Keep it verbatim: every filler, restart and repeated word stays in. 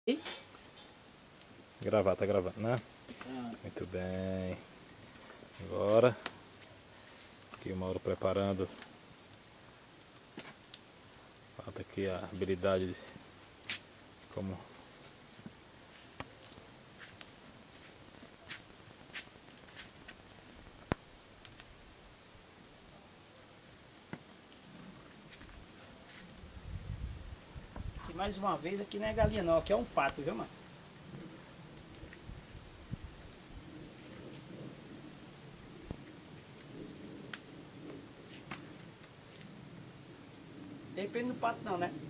Gravar, tá gravando, né? Ah. Muito bem. Agora, aqui o Mauro preparando. Falta aqui a habilidade de como E mais uma vez, aqui não é galinha não, aqui é um pato, viu, mano? Depende do pato não, né?